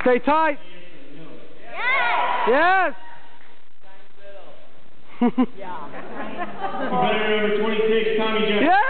Stay tight. Yes! Yes! Competitor number 26, Tommy Jeff. Yes!